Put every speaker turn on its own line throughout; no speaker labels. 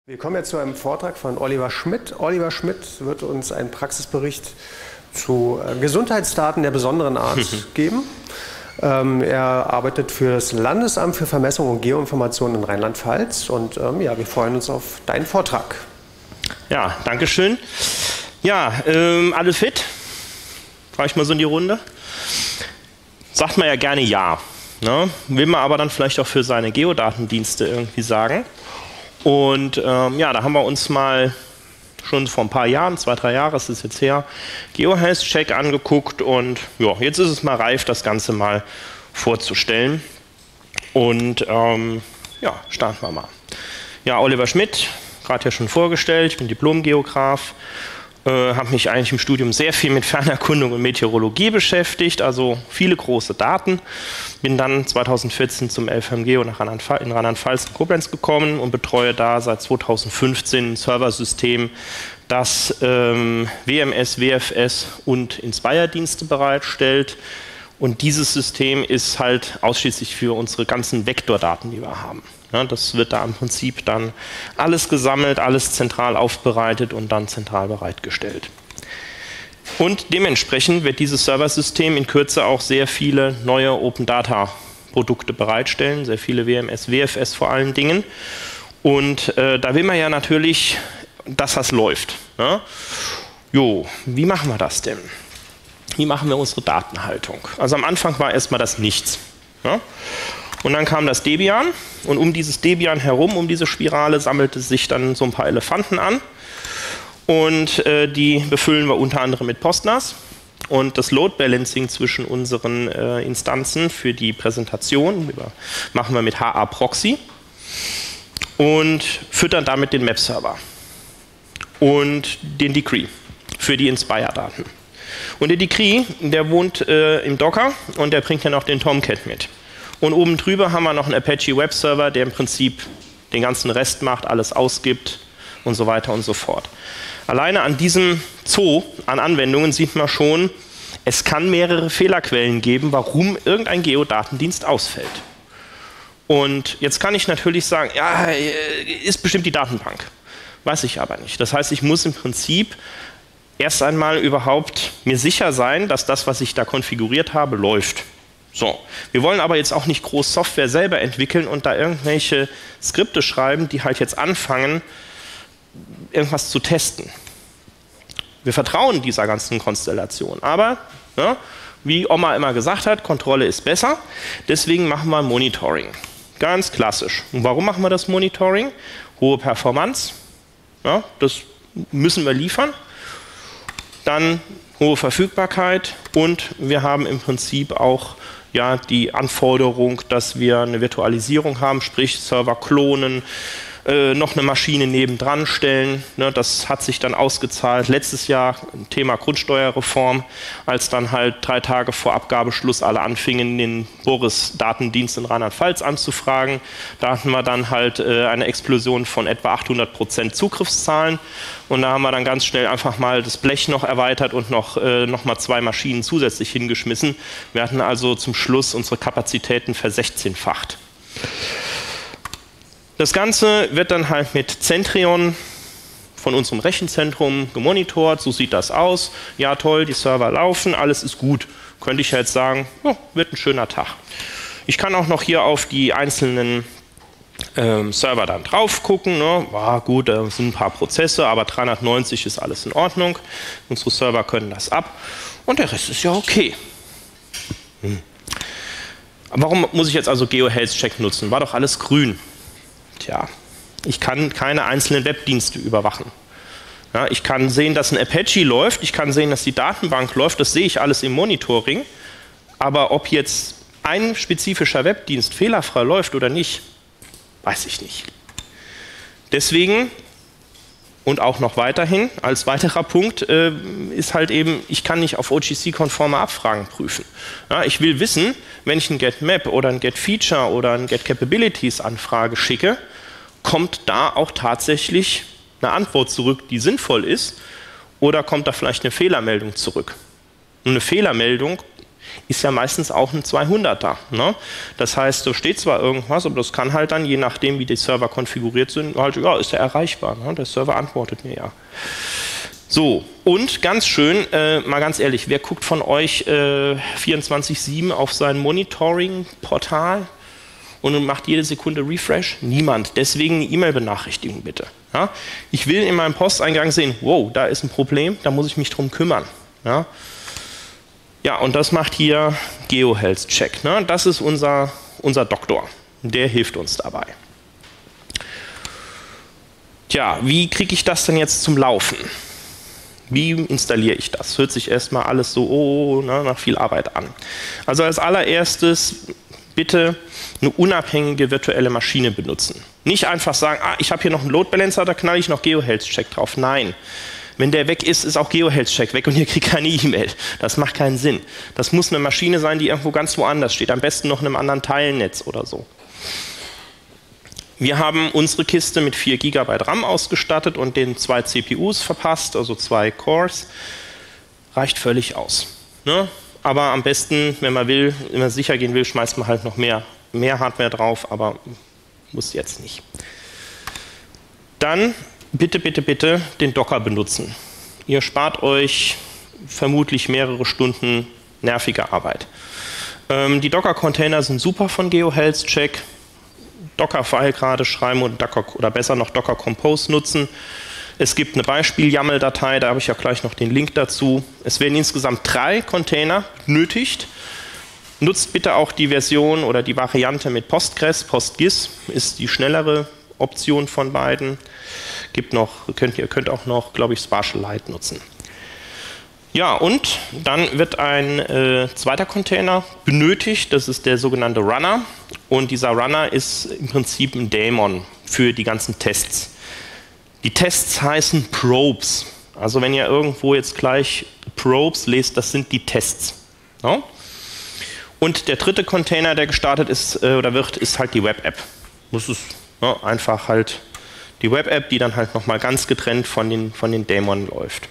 Wir kommen jetzt zu einem Vortrag von Oliver Schmidt. Oliver Schmidt wird uns einen Praxisbericht zu Gesundheitsdaten der besonderen Art geben. Er arbeitet für das Landesamt für Vermessung und Geoinformation in Rheinland-Pfalz und ja, wir freuen uns auf deinen Vortrag.
Ja, danke schön. Ja, alle fit? Frage ich mal so in die Runde. Sagt man ja gerne ja, ne? Will man aber dann vielleicht auch für seine Geodatendienste irgendwie sagen. Und ja, da haben wir uns mal schon vor ein paar Jahren, 2, 3 Jahre ist es jetzt her, GeoHealth-Check angeguckt und ja, jetzt ist es mal reif, das Ganze mal vorzustellen. Und ja, starten wir mal. Ja, Oliver Schmidt, gerade ja schon vorgestellt, ich bin Diplom-Geograf, habe mich eigentlich im Studium sehr viel mit Fernerkundung und Meteorologie beschäftigt, also viele große Daten. Bin dann 2014 zum LVMG in Rheinland-Pfalz in Koblenz gekommen und betreue da seit 2015 ein Serversystem, das WMS, WFS und Inspire-Dienste bereitstellt. Und dieses System ist halt ausschließlich für unsere ganzen Vektordaten, die wir haben. Ja, das wird da im Prinzip dann alles gesammelt, alles zentral aufbereitet und dann zentral bereitgestellt. Und dementsprechend wird dieses Serversystem in Kürze auch sehr viele neue Open Data Produkte bereitstellen, sehr viele WMS, WFS vor allen Dingen. Und da will man ja natürlich, dass das läuft. Ja? Jo, wie machen wir das denn? Wie machen wir unsere Datenhaltung? Also am Anfang war erstmal das Nichts. Ja? Und dann kam das Debian und um dieses Debian herum, um diese Spirale, sammelte sich dann so ein paar Elefanten an. Und die befüllen wir unter anderem mit Postnas. Und das Load Balancing zwischen unseren Instanzen für die Präsentation machen wir mit HA Proxy und füttern damit den Map-Server und den Decree für die Inspire-Daten. Und der Decree, der wohnt im Docker und der bringt dann auch den Tomcat mit. Und oben drüber haben wir noch einen Apache Web Server, der im Prinzip den ganzen Rest macht, alles ausgibt und so weiter und so fort. Alleine an diesem Zoo an Anwendungen sieht man schon, es kann mehrere Fehlerquellen geben, warum irgendein Geodatendienst ausfällt. Und jetzt kann ich natürlich sagen, ja, ist bestimmt die Datenbank. Weiß ich aber nicht. Das heißt, ich muss im Prinzip erst einmal überhaupt mir sicher sein, dass das, was ich da konfiguriert habe, läuft. So, wir wollen aber jetzt auch nicht groß Software selber entwickeln und da irgendwelche Skripte schreiben, die halt jetzt anfangen, irgendwas zu testen. Wir vertrauen dieser ganzen Konstellation, aber ja, wie Oma immer gesagt hat, Kontrolle ist besser, deswegen machen wir Monitoring. Ganz klassisch. Und warum machen wir das Monitoring? Hohe Performance, ja, das müssen wir liefern. Dann hohe Verfügbarkeit und wir haben im Prinzip auch ja, die Anforderung, dass wir eine Virtualisierung haben, sprich Server klonen, noch eine Maschine nebendran stellen. Ne, das hat sich dann ausgezahlt. Letztes Jahr Thema Grundsteuerreform, als dann halt 3 Tage vor Abgabeschluss alle anfingen, den Boris-Datendienst in Rheinland-Pfalz anzufragen. Da hatten wir dann halt eine Explosion von etwa 800% Zugriffszahlen. Und da haben wir dann ganz schnell einfach mal das Blech noch erweitert und noch mal 2 Maschinen zusätzlich hingeschmissen. Wir hatten also zum Schluss unsere Kapazitäten versechzehnfacht. Das Ganze wird dann halt mit Centrion von unserem Rechenzentrum gemonitort. So sieht das aus. Ja, toll, die Server laufen, alles ist gut. Könnte ich jetzt sagen, oh, wird ein schöner Tag. Ich kann auch noch hier auf die einzelnen Server dann drauf gucken. Ne? War gut, da sind ein paar Prozesse, aber 390 ist alles in Ordnung. Unsere Server können das ab und der Rest ist ja okay. Warum muss ich jetzt also GeoHealth-Check nutzen? War doch alles grün. Tja, ich kann keine einzelnen Webdienste überwachen. Ja, ich kann sehen, dass ein Apache läuft, ich kann sehen, dass die Datenbank läuft, das sehe ich alles im Monitoring. Aber ob jetzt ein spezifischer Webdienst fehlerfrei läuft oder nicht, weiß ich nicht. Deswegen und auch noch weiterhin, als weiterer Punkt, ist halt eben, ich kann nicht auf OGC-konforme Abfragen prüfen. Ja, ich will wissen, wenn ich ein GetMap oder ein GetFeature oder ein GetCapabilities-Anfrage schicke, kommt da auch tatsächlich eine Antwort zurück, die sinnvoll ist, oder kommt da vielleicht eine Fehlermeldung zurück? Und eine Fehlermeldung ist ja meistens auch ein 200er. Ne? Das heißt, da steht zwar irgendwas, aber das kann halt dann, je nachdem wie die Server konfiguriert sind, halt, ja, ist ja erreichbar. Ne? Der Server antwortet mir ja. So, und ganz schön, mal ganz ehrlich, wer guckt von euch 24/7 auf sein Monitoring-Portal und macht jede Sekunde Refresh? Niemand. Deswegen eine E-Mail-Benachrichtigung bitte. Ja? Ich will in meinem Posteingang sehen, wow, da ist ein Problem, da muss ich mich drum kümmern. Ja, ja, und das macht hier GeoHealth Check. Ne? Das ist unser Doktor. Der hilft uns dabei. Tja, wie kriege ich das denn jetzt zum Laufen? Wie installiere ich das? Hört sich erstmal alles so nach viel Arbeit an. Also als allererstes bitte eine unabhängige virtuelle Maschine benutzen. Nicht einfach sagen, ich habe hier noch einen Load Balancer, da knall ich noch GeoHealth Check drauf. Nein. Wenn der weg ist, ist auch GeoHealth Check weg und ihr kriegt keine E-Mail. Das macht keinen Sinn. Das muss eine Maschine sein, die irgendwo ganz woanders steht. Am besten noch in einem anderen Teilnetz oder so. Wir haben unsere Kiste mit 4 GB RAM ausgestattet und den 2 CPUs verpasst, also 2 Cores. Reicht völlig aus. Ne? Aber am besten, wenn man will, immer sicher gehen will, schmeißt man halt noch mehr Hardware drauf, aber muss jetzt nicht. Dann bitte, bitte, bitte den Docker benutzen. Ihr spart euch vermutlich mehrere Stunden nervige Arbeit. Die Docker-Container sind super von GeoHealth Check. Docker-File gerade schreiben oder besser noch Docker Compose nutzen. Es gibt eine Beispiel-YAML-Datei, da habe ich ja gleich noch den Link dazu. Es werden insgesamt 3 Container benötigt. Nutzt bitte auch die Version oder die Variante mit Postgres. PostGIS ist die schnellere Option von beiden. Ihr könnt auch noch, glaube ich, SpartialLite nutzen. Ja, und dann wird ein zweiter Container benötigt, das ist der sogenannte Runner. Und dieser Runner ist im Prinzip ein Daemon für die ganzen Tests. Die Tests heißen Probes. Also wenn ihr irgendwo jetzt gleich Probes lest, das sind die Tests. Ja? Und der dritte Container, der gestartet ist oder wird, ist halt die Web-App. Das ist einfach halt die Web-App, die dann halt nochmal ganz getrennt von den Daemon läuft.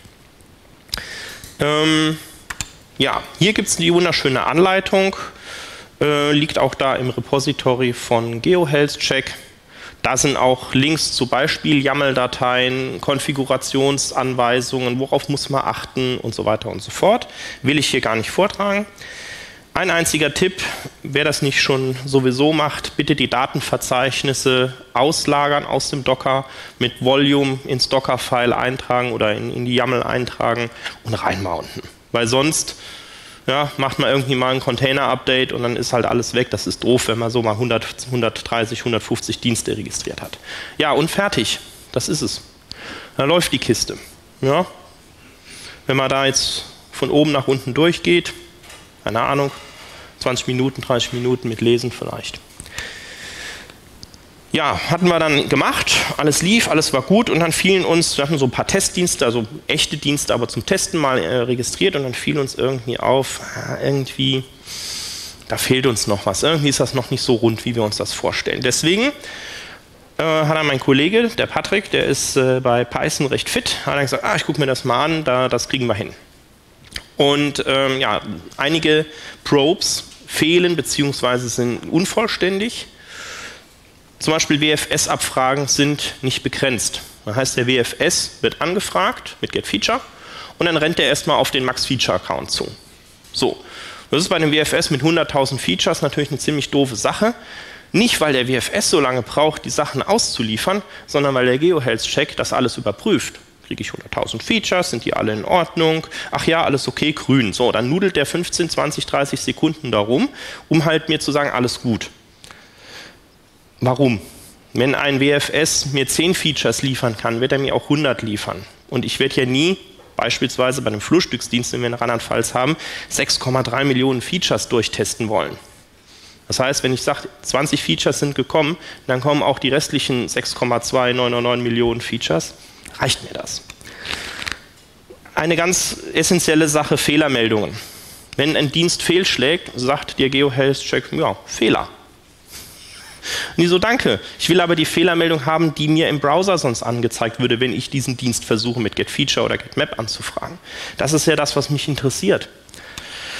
Ja, hier gibt es die wunderschöne Anleitung, liegt auch da im Repository von GeoHealth Check. Da sind auch Links zu Beispiel-YAML-Dateien, Konfigurationsanweisungen, worauf muss man achten und so weiter und so fort. Will ich hier gar nicht vortragen. Ein einziger Tipp, wer das nicht schon sowieso macht, bitte die Datenverzeichnisse auslagern aus dem Docker, mit Volume ins Docker-File eintragen oder in die YAML eintragen und reinmounten. Weil sonst macht man irgendwie mal ein Container-Update und dann ist halt alles weg. Das ist doof, wenn man so mal 130, 150 Dienste registriert hat. Ja, und fertig. Das ist es. Da läuft die Kiste. Ja. Wenn man da jetzt von oben nach unten durchgeht, keine Ahnung, 20 Minuten, 30 Minuten mit Lesen vielleicht. Ja, hatten wir dann gemacht, alles lief, alles war gut und dann fielen uns, wir hatten so ein paar Testdienste, also echte Dienste, aber zum Testen mal registriert und dann fiel uns irgendwie auf, irgendwie, da fehlt uns noch was, irgendwie ist das noch nicht so rund, wie wir uns das vorstellen. Deswegen hat dann mein Kollege, der Patrick, der ist bei Python recht fit, hat dann gesagt, ich gucke mir das mal an, das kriegen wir hin. Und einige Probes fehlen bzw. sind unvollständig. Zum Beispiel WFS-Abfragen sind nicht begrenzt. Das heißt, der WFS wird angefragt mit getFeature und dann rennt er erstmal auf den Max-Feature-Account zu. So, das ist bei dem WFS mit 100.000 Features natürlich eine ziemlich doofe Sache. Nicht, weil der WFS so lange braucht, die Sachen auszuliefern, sondern weil der GeoHealth Check das alles überprüft. Kriege ich 100.000 Features, sind die alle in Ordnung? Ach ja, alles okay, grün. So, dann nudelt der 15, 20, 30 Sekunden darum, um halt mir zu sagen, alles gut. Warum? Wenn ein WFS mir 10 Features liefern kann, wird er mir auch 100 liefern. Und ich werde ja nie, beispielsweise bei einem Frühstücksdienst, den wir in Rheinland-Pfalz haben, 6,3 Millionen Features durchtesten wollen. Das heißt, wenn ich sage, 20 Features sind gekommen, dann kommen auch die restlichen 6,299 Millionen Features. Reicht mir das? Eine ganz essentielle Sache, Fehlermeldungen. Wenn ein Dienst fehlschlägt, sagt dir GeoHealth Check, ja, Fehler. Und ich so, danke. Ich will aber die Fehlermeldung haben, die mir im Browser sonst angezeigt würde, wenn ich diesen Dienst versuche, mit getFeature oder getMap anzufragen. Das ist ja das, was mich interessiert.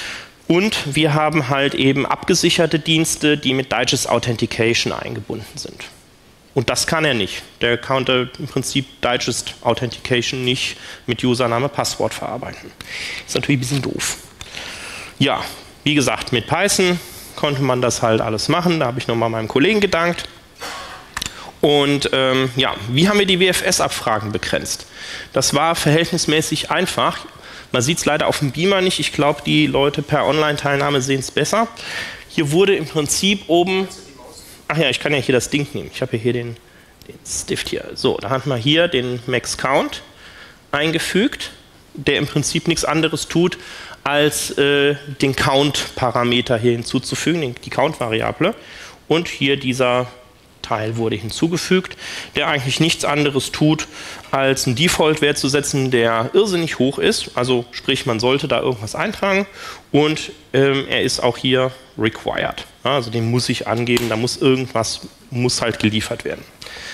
Und wir haben halt eben abgesicherte Dienste, die mit Digest Authentication eingebunden sind. Und das kann er nicht. Der konnte im Prinzip Digest Authentication nicht mit Username, Passwort verarbeiten. Ist natürlich ein bisschen doof. Ja, wie gesagt, mit Python konnte man das halt alles machen. Da habe ich nochmal meinem Kollegen gedankt. Und ja, wie haben wir die WFS-Abfragen begrenzt? Das war verhältnismäßig einfach. Man sieht es leider auf dem Beamer nicht. Ich glaube, die Leute per Online-Teilnahme sehen es besser. Hier wurde im Prinzip oben... Ach ja, ich kann ja hier das Ding nehmen. Ich habe hier den Stift hier. So, da hat man hier den Max Count eingefügt, der im Prinzip nichts anderes tut, als den Count-Parameter hier hinzuzufügen, die Count-Variable. Und hier dieser Teil wurde hinzugefügt, der eigentlich nichts anderes tut, als einen Default-Wert zu setzen, der irrsinnig hoch ist. Also sprich, man sollte da irgendwas eintragen und er ist auch hier required. Also den muss ich angeben, da muss irgendwas, muss halt geliefert werden.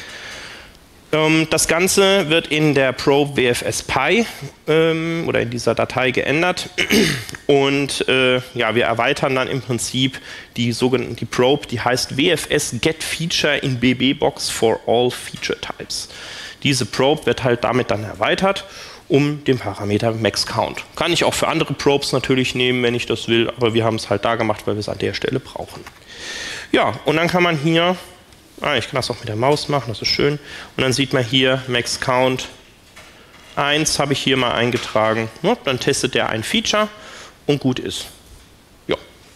Das Ganze wird in der Probe WFS-Py oder in dieser Datei geändert und ja, wir erweitern dann im Prinzip die sogenannte Probe, die heißt WFS Get Feature in BB-Box for all Feature Types. Diese Probe wird halt damit dann erweitert um den Parameter Max Count. Kann ich auch für andere Probes natürlich nehmen, wenn ich das will, aber wir haben es halt da gemacht, weil wir es an der Stelle brauchen. Ja, und dann kann man hier, ich kann das auch mit der Maus machen, das ist schön, und dann sieht man hier Max Count 1 habe ich hier mal eingetragen. Ja, dann testet der ein Feature und gut ist. Ja.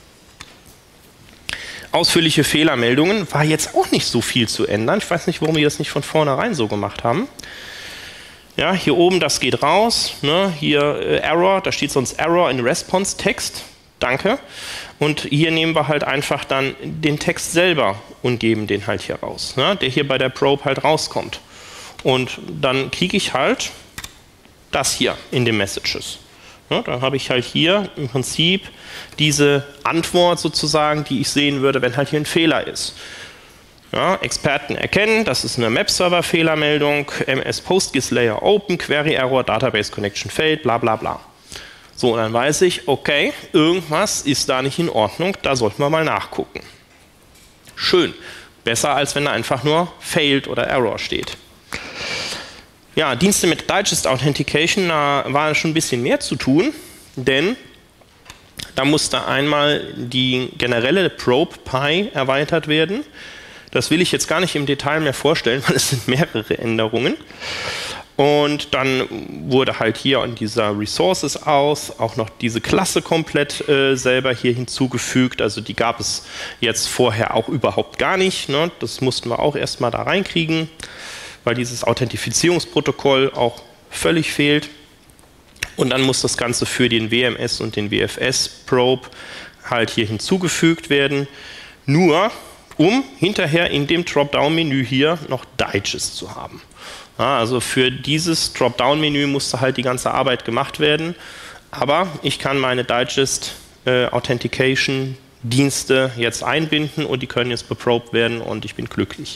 Ausführliche Fehlermeldungen, war jetzt auch nicht so viel zu ändern. Ich weiß nicht, warum die das nicht von vornherein so gemacht haben. Ja, hier oben, das geht raus, ne? Hier Error, da steht sonst Error in Response Text, danke. Und hier nehmen wir halt einfach dann den Text selber und geben den halt hier raus, ne? Der hier bei der Probe halt rauskommt. Und dann kriege ich halt das hier in den Messages. Ja, dann habe ich halt hier im Prinzip diese Antwort sozusagen, die ich sehen würde, wenn halt hier ein Fehler ist. Ja, Experten erkennen, das ist eine Map-Server-Fehlermeldung, MS PostGIS Layer Open, Query Error, Database Connection failed, bla bla bla. So, und dann weiß ich, okay, irgendwas ist da nicht in Ordnung, da sollten wir mal nachgucken. Schön, besser als wenn da einfach nur failed oder Error steht. Ja, Dienste mit Digest Authentication, da war schon ein bisschen mehr zu tun, denn da musste einmal die generelle Probe Py erweitert werden. Das will ich jetzt gar nicht im Detail mehr vorstellen, weil es sind mehrere Änderungen. Und dann wurde halt hier in dieser Resources aus auch noch diese Klasse komplett selber hier hinzugefügt. Also die gab es jetzt vorher auch überhaupt gar nicht, ne? Das mussten wir auch erstmal da reinkriegen, weil dieses Authentifizierungsprotokoll auch völlig fehlt. Und dann muss das Ganze für den WMS und den WFS-Probe halt hier hinzugefügt werden. Nur um hinterher in dem Dropdown-Menü hier noch Digest zu haben. Ja, also für dieses Dropdown-Menü musste halt die ganze Arbeit gemacht werden, aber ich kann meine Digest Authentication-Dienste jetzt einbinden und die können jetzt beprobed werden und ich bin glücklich.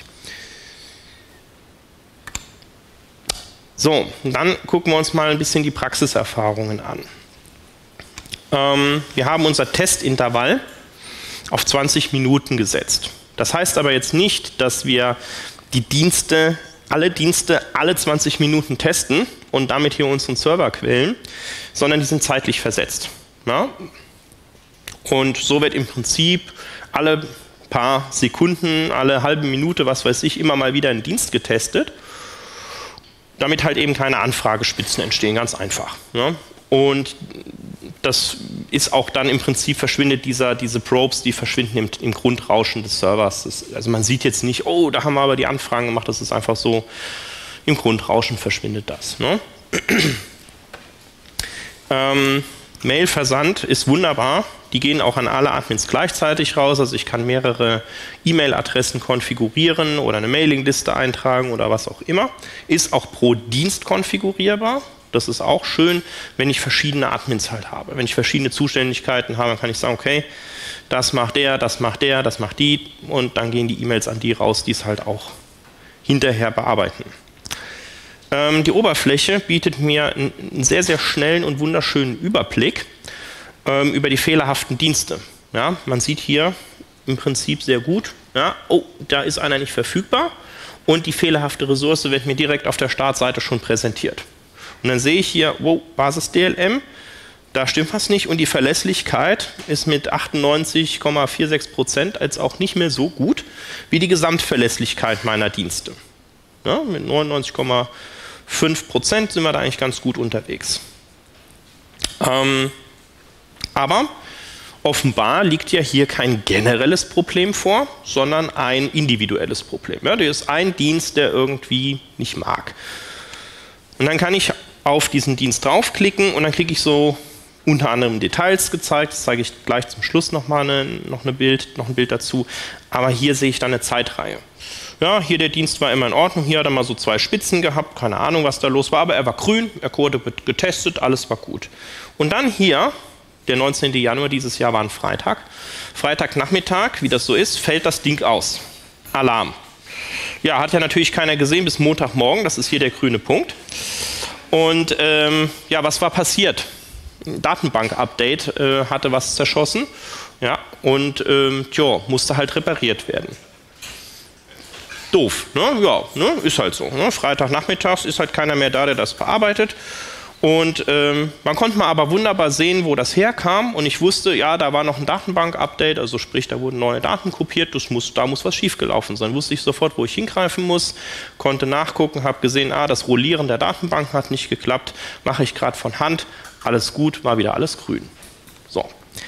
So, dann gucken wir uns mal ein bisschen die Praxiserfahrungen an. Wir haben unser Testintervall auf 20 Minuten gesetzt. Das heißt aber jetzt nicht, dass wir die Dienste, alle 20 Minuten testen und damit hier unseren Server quälen, sondern die sind zeitlich versetzt. Ja? Und so wird im Prinzip alle paar Sekunden, alle halbe Minute, was weiß ich, immer mal wieder ein Dienst getestet, damit halt eben keine Anfragespitzen entstehen, ganz einfach. Ja? Und das ist auch dann im Prinzip verschwindet diese Probes, die verschwinden im Grundrauschen des Servers. Also man sieht jetzt nicht, oh, da haben wir aber die Anfragen gemacht, das ist einfach so, im Grundrauschen verschwindet das. Ne? Mailversand ist wunderbar, die gehen auch an alle Admins gleichzeitig raus, also ich kann mehrere E-Mail-Adressen konfigurieren oder eine Mailingliste eintragen oder was auch immer. Ist auch pro Dienst konfigurierbar. Das ist auch schön, wenn ich verschiedene Admins halt habe. Wenn ich verschiedene Zuständigkeiten habe, dann kann ich sagen, okay, das macht der, das macht der, das macht die und dann gehen die E-Mails an die raus, die es halt auch hinterher bearbeiten. Die Oberfläche bietet mir einen sehr, sehr schnellen und wunderschönen Überblick. über die fehlerhaften Dienste. Ja, man sieht hier im Prinzip sehr gut, ja, oh, da ist einer nicht verfügbar und die fehlerhafte Ressource wird mir direkt auf der Startseite schon präsentiert. Und dann sehe ich hier, wow, Basis DLM, da stimmt was nicht und die Verlässlichkeit ist mit 98,46% jetzt auch nicht mehr so gut wie die Gesamtverlässlichkeit meiner Dienste. Ja, mit 99,5% sind wir da eigentlich ganz gut unterwegs. Aber offenbar liegt ja hier kein generelles Problem vor, sondern ein individuelles Problem. Ja, das ist ein Dienst, der irgendwie nicht mag. Und dann kann ich auf diesen Dienst draufklicken und dann kriege ich so unter anderem Details gezeigt. Das zeige ich gleich zum Schluss noch ein Bild dazu. Aber hier sehe ich dann eine Zeitreihe. Ja, hier der Dienst war immer in Ordnung. Hier hat er mal so 2 Spitzen gehabt. Keine Ahnung, was da los war. Aber er war grün, er wurde getestet, alles war gut. Und dann hier, der 19. Januar dieses Jahr war ein Freitag. Freitagnachmittag, wie das so ist, fällt das Ding aus. Alarm. Ja, hat ja natürlich keiner gesehen bis Montagmorgen. Das ist hier der grüne Punkt. Und ja, was war passiert? Ein Datenbank-Update hatte was zerschossen, ja, und musste halt repariert werden. Doof, ne? Ja, ne? Ist halt so. Ne? Freitagnachmittags ist halt keiner mehr da, der das bearbeitet. Und man konnte mal aber wunderbar sehen, wo das herkam. Und ich wusste, ja, da war noch ein Datenbank-Update, also sprich, da wurden neue Daten kopiert, da muss was schiefgelaufen sein. Wusste ich sofort, wo ich hingreifen muss, konnte nachgucken, habe gesehen, das Rollieren der Datenbank hat nicht geklappt, mache ich gerade von Hand. Alles gut, war wieder alles grün. So.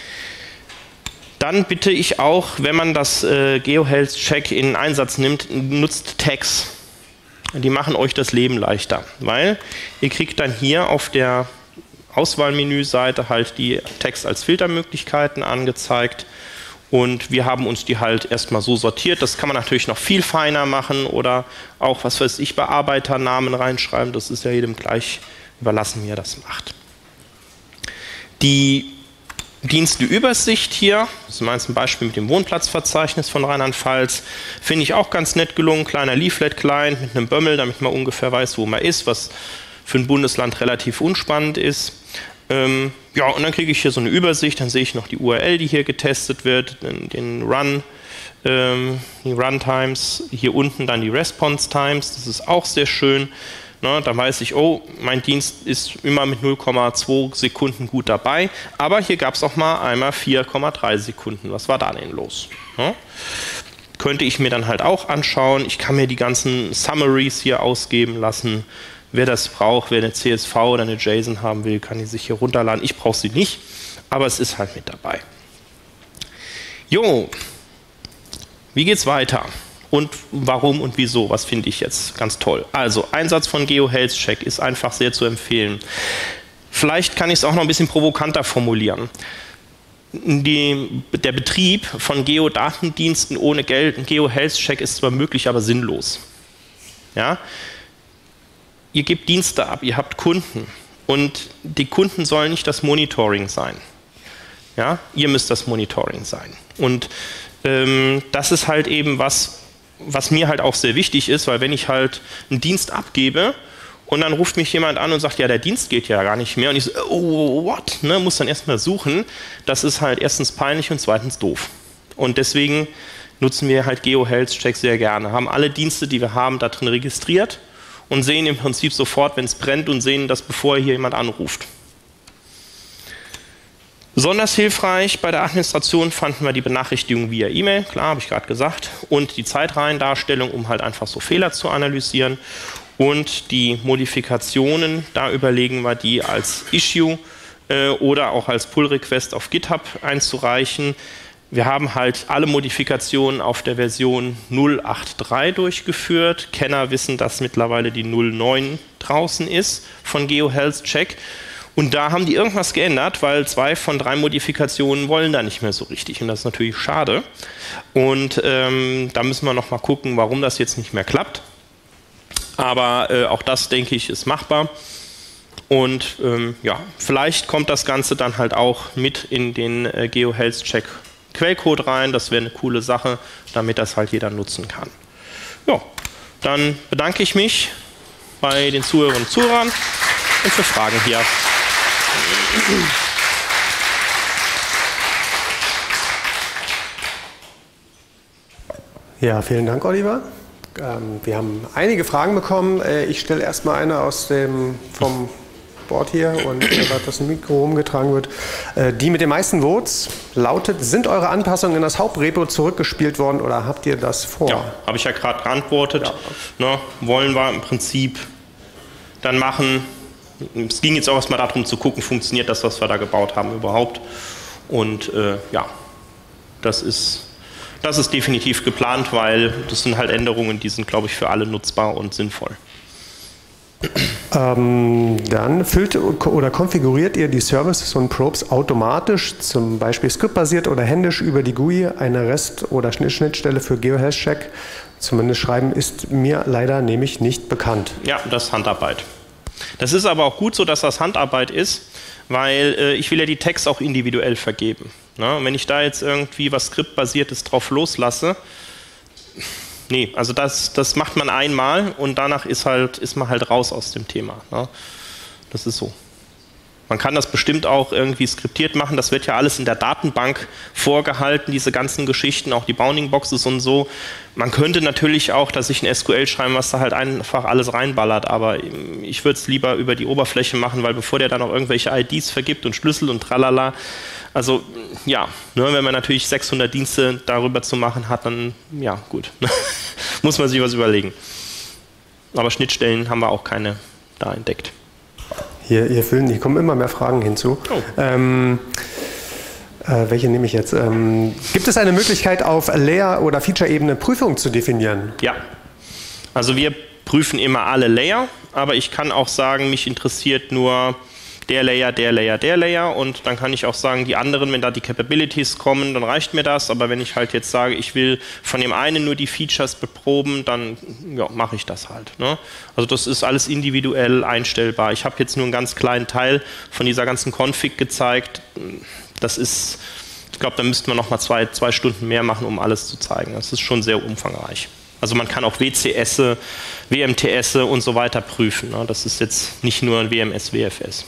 Dann bitte ich auch, wenn man das GeoHealth-Check in Einsatz nimmt, nutzt Tags. Die machen euch das Leben leichter, weil ihr kriegt dann hier auf der Auswahlmenüseite halt die Tags als Filtermöglichkeiten angezeigt und wir haben uns die halt erstmal so sortiert. Das kann man natürlich noch viel feiner machen oder auch, was weiß ich, Bearbeiternamen reinschreiben. Das ist ja jedem gleich überlassen, wie er das macht. Die Diensteübersicht hier, das ist meins ein Beispiel mit dem Wohnplatzverzeichnis von Rheinland-Pfalz, finde ich auch ganz nett gelungen. Kleiner Leaflet-Client mit einem Bömmel, damit man ungefähr weiß, wo man ist, was für ein Bundesland relativ unspannend ist. Ja, und dann kriege ich hier so eine Übersicht, dann sehe ich noch die URL, die hier getestet wird, den Run, die Runtimes, hier unten dann die Response Times, das ist auch sehr schön. Na, da weiß ich, oh, mein Dienst ist immer mit 0,2 Sekunden gut dabei, aber hier gab es auch mal einmal 4,3 Sekunden. Was war da denn los? Ja? Könnte ich mir dann halt auch anschauen. Ich kann mir die ganzen Summaries hier ausgeben lassen. Wer das braucht, wer eine CSV oder eine JSON haben will, kann die sich hier runterladen. Ich brauche sie nicht, aber es ist halt mit dabei. Jo, wie geht's weiter? Und warum und wieso, was finde ich jetzt ganz toll. Also, Einsatz von GeoHealth-Check ist einfach sehr zu empfehlen. Vielleicht kann ich es auch noch ein bisschen provokanter formulieren. Der Betrieb von Geodatendiensten ohne GeoHealth-Check ist zwar möglich, aber sinnlos. Ja? Ihr gebt Dienste ab, ihr habt Kunden und die Kunden sollen nicht das Monitoring sein. Ja? Ihr müsst das Monitoring sein. Und das ist halt eben was mir halt auch sehr wichtig ist, weil wenn ich halt einen Dienst abgebe und dann ruft mich jemand an und sagt, ja, der Dienst geht ja gar nicht mehr und ich so, oh, what? Ne, muss dann erstmal suchen, das ist halt erstens peinlich und zweitens doof. Und deswegen nutzen wir halt GeoHealth-Check sehr gerne, haben alle Dienste, die wir haben, da drin registriert und sehen im Prinzip sofort, wenn es brennt und sehen das, bevor hier jemand anruft. Besonders hilfreich bei der Administration fanden wir die Benachrichtigung via E-Mail, klar, habe ich gerade gesagt, und die Zeitreihendarstellung, um halt einfach so Fehler zu analysieren. Und die Modifikationen, da überlegen wir die als Issue oder auch als Pull-Request auf GitHub einzureichen. Wir haben halt alle Modifikationen auf der Version 0.8.3 durchgeführt. Kenner wissen, dass mittlerweile die 0.9 draußen ist von GeoHealth-Check. Und da haben die irgendwas geändert, weil 2 von 3 Modifikationen wollen da nicht mehr so richtig. Und das ist natürlich schade. Und da müssen wir noch mal gucken, warum das jetzt nicht mehr klappt. Aber auch das, denke ich, ist machbar. Und ja, vielleicht kommt das Ganze dann halt auch mit in den GeoHealth-Check Quellcode rein. Das wäre eine coole Sache, damit das halt jeder nutzen kann. Ja, dann bedanke ich mich bei den Zuhörerinnen und Zuhörern und für Fragen hier.
Ja, vielen Dank, Oliver. Wir haben einige Fragen bekommen. Ich stelle erstmal eine vom Board hier und das Mikro umgetragen wird. Die mit den meisten Votes lautet: Sind eure Anpassungen in das Hauptrepo zurückgespielt worden oder habt ihr das vor?
Ja, habe ich ja gerade geantwortet. Ja. Ne, wollen wir im Prinzip dann machen. Es ging jetzt auch erstmal darum zu gucken, funktioniert das, was wir da gebaut haben, überhaupt. Und ja, das ist definitiv geplant, weil das sind halt Änderungen, die sind, glaube ich, für alle nutzbar und sinnvoll.
Dann füllt oder konfiguriert ihr die Services und Probes automatisch, zum Beispiel skriptbasiert oder händisch über die GUI, eine REST- oder Schnittstelle für GeoHash-Check. Zumindest schreiben ist mir leider nämlich nicht bekannt.
Ja, das ist Handarbeit. Das ist aber auch gut so, dass das Handarbeit ist, weil ich will ja die Tags auch individuell vergeben. Ne? Und wenn ich da jetzt irgendwie was Skriptbasiertes drauf loslasse, nee, also das macht man einmal und danach ist man halt raus aus dem Thema. Ne? Das ist so. Man kann das bestimmt auch irgendwie skriptiert machen, das wird ja alles in der Datenbank vorgehalten, diese ganzen Geschichten, auch die Bounding-Boxes und so. Man könnte natürlich auch, dass ich ein SQL schreiben, was da halt einfach alles reinballert, aber ich würde es lieber über die Oberfläche machen, weil bevor der dann auch irgendwelche IDs vergibt und Schlüssel und tralala, also ja, ne, wenn man natürlich 600 Dienste darüber zu machen hat, dann ja gut, muss man sich was überlegen. Aber Schnittstellen haben wir auch keine da entdeckt.
Hier kommen immer mehr Fragen hinzu. Oh. Welche nehme ich jetzt? Gibt es eine Möglichkeit, auf Layer- oder Feature-Ebene Prüfungen zu definieren?
Ja, also wir prüfen immer alle Layer, aber ich kann auch sagen, mich interessiert nur der Layer, der Layer, der Layer und dann kann ich auch sagen, die anderen, wenn da die Capabilities kommen, dann reicht mir das, aber wenn ich halt jetzt sage, ich will von dem einen nur die Features beproben, dann ja, mache ich das halt. Ne? Also das ist alles individuell einstellbar. Ich habe jetzt nur einen ganz kleinen Teil von dieser ganzen Config gezeigt. Das ist, ich glaube, da müsste man noch mal zwei Stunden mehr machen, um alles zu zeigen. Das ist schon sehr umfangreich. Also man kann auch WCS, WMTS und so weiter prüfen. Ne? Das ist jetzt nicht nur ein WMS, WFS.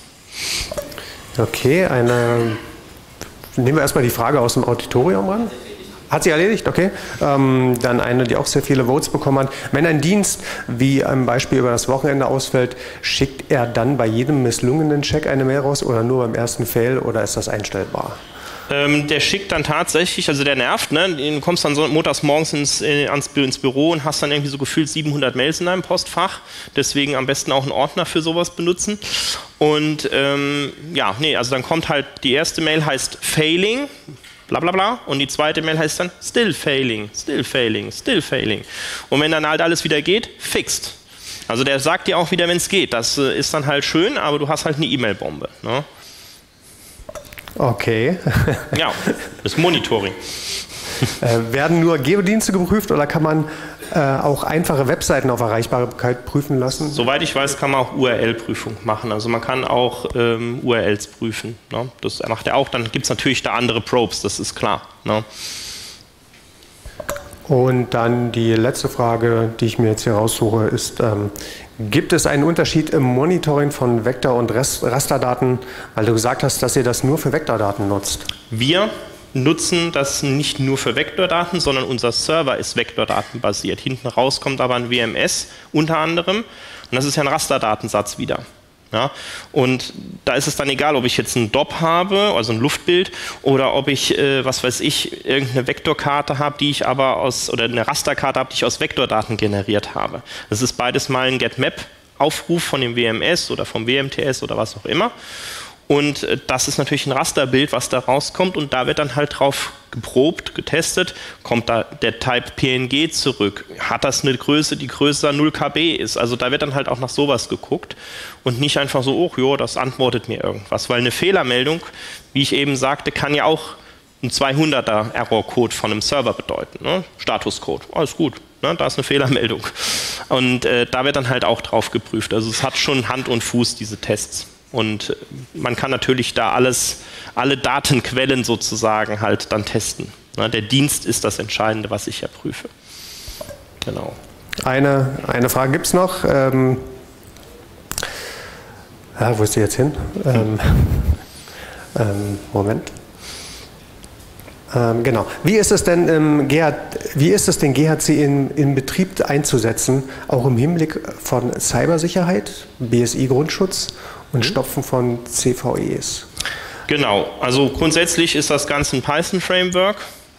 Okay, nehmen wir erstmal die Frage aus dem Auditorium ran. Hat sie erledigt? Okay. Dann eine, die auch sehr viele Votes bekommen hat. Wenn ein Dienst, wie ein Beispiel über das Wochenende ausfällt, schickt er dann bei jedem misslungenen Check eine Mail raus oder nur beim ersten Fail oder ist das einstellbar?
Der schickt dann tatsächlich, also der nervt, ne? Du kommst dann so montags morgens ins Büro und hast dann irgendwie so gefühlt 700 Mails in deinem Postfach. Deswegen am besten auch einen Ordner für sowas benutzen. Und ja, nee, also dann kommt halt, die erste Mail heißt Failing, bla bla bla, und die zweite Mail heißt dann Still Failing, Still Failing, Still Failing. Und wenn dann halt alles wieder geht, fixed. Also der sagt dir auch wieder, wenn es geht. Das ist dann halt schön, aber du hast halt eine E-Mail-Bombe. Ne?
Okay.
Ja, das Monitoring.
Werden nur Geodienste geprüft oder kann man auch einfache Webseiten auf Erreichbarkeit prüfen lassen?
Soweit ich weiß, kann man auch URL-Prüfung machen. Also man kann auch URLs prüfen. Ne? Das macht er auch. Dann gibt es natürlich da andere Probes, das ist klar. Ne?
Und dann die letzte Frage, die ich mir jetzt hier raussuche, ist, gibt es einen Unterschied im Monitoring von Vektor- und Rasterdaten, weil du gesagt hast, dass ihr das nur für Vektordaten nutzt?
Wir nutzen das nicht nur für Vektordaten, sondern unser Server ist vektordatenbasiert. Hinten raus kommt aber ein WMS unter anderem und das ist ja ein Rasterdatensatz wieder. Ja, und da ist es dann egal, ob ich jetzt einen DOP habe, also ein Luftbild, oder ob ich, was weiß ich, irgendeine Vektorkarte habe, die ich aber oder eine Rasterkarte habe, die ich aus Vektordaten generiert habe. Das ist beides mal ein GetMap-Aufruf von dem WMS oder vom WMTS oder was auch immer. Und das ist natürlich ein Rasterbild, was da rauskommt und da wird dann halt drauf geprobt, getestet, kommt da der Type PNG zurück, hat das eine Größe, die größer 0 KB ist, also da wird dann halt auch nach sowas geguckt und nicht einfach so, oh ja, das antwortet mir irgendwas, weil eine Fehlermeldung, wie ich eben sagte, kann ja auch ein 200er Error-Code von einem Server bedeuten, ne? Statuscode, alles gut, ne? Da ist eine Fehlermeldung und da wird dann halt auch drauf geprüft, also es hat schon Hand und Fuß, diese Tests. Und man kann natürlich da alle Datenquellen sozusagen halt dann testen. Der Dienst ist das Entscheidende, was ich ja prüfe. Genau.
Eine Frage gibt es noch. Wo ist die jetzt hin? Moment. Genau. Wie ist es denn, den GHC in Betrieb einzusetzen, auch im Hinblick von Cybersicherheit, BSI-Grundschutz und Stopfen von CVEs?
Genau, also grundsätzlich ist das Ganze ein Python-Framework.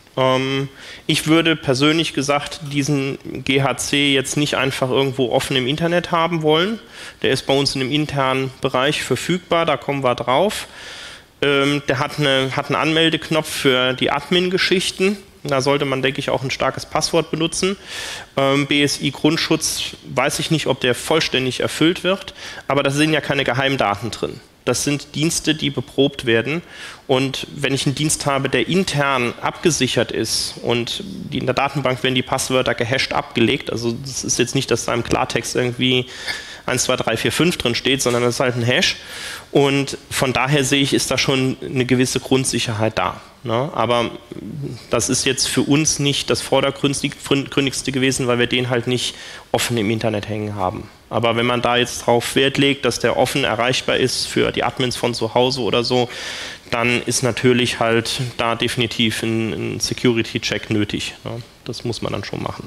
Ich würde persönlich gesagt diesen GHC jetzt nicht einfach irgendwo offen im Internet haben wollen. Der ist bei uns in dem internen Bereich verfügbar, da kommen wir drauf. Der hat einen Anmeldeknopf für die Admin-Geschichten. Da sollte man, denke ich, auch ein starkes Passwort benutzen. BSI-Grundschutz, weiß ich nicht, ob der vollständig erfüllt wird, aber da sind ja keine Geheimdaten drin. Das sind Dienste, die beprobt werden. Und wenn ich einen Dienst habe, der intern abgesichert ist und in der Datenbank werden die Passwörter gehasht abgelegt, also das ist jetzt nicht, dass da im Klartext irgendwie 1, 2, 3, 4, 5 drin steht, sondern das ist halt ein Hash. Und von daher sehe ich, ist da schon eine gewisse Grundsicherheit da. Ne? Aber das ist jetzt für uns nicht das Vordergründigste gewesen, weil wir den halt nicht offen im Internet hängen haben. Aber wenn man da jetzt drauf Wert legt, dass der offen erreichbar ist für die Admins von zu Hause oder so, dann ist natürlich halt da definitiv ein Security-Check nötig. Ne? Das muss man dann schon machen.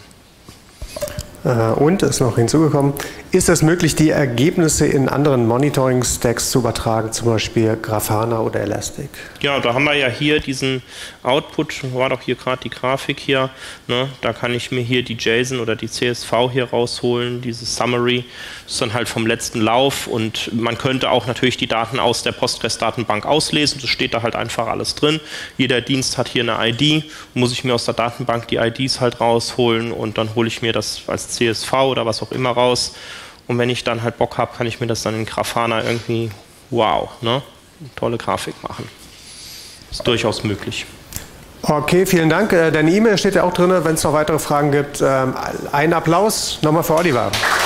Und ist noch hinzugekommen, ist es möglich, die Ergebnisse in anderen Monitoring-Stacks zu übertragen, zum Beispiel Grafana oder Elastic?
Ja, da haben wir ja hier diesen Output, war doch hier gerade die Grafik hier, ne? Da kann ich mir hier die JSON oder die CSV hier rausholen, dieses Summary, das ist dann halt vom letzten Lauf und man könnte auch natürlich die Daten aus der Postgres-Datenbank auslesen, das steht da halt einfach alles drin. Jeder Dienst hat hier eine ID, muss ich mir aus der Datenbank die IDs halt rausholen und dann hole ich mir das als CSV oder was auch immer raus. Und wenn ich dann halt Bock habe, kann ich mir das dann in Grafana irgendwie, wow, ne, tolle Grafik machen. Ist durchaus möglich.
Okay, vielen Dank. Deine E-Mail steht ja auch drin, wenn es noch weitere Fragen gibt. Einen Applaus nochmal für Oliver.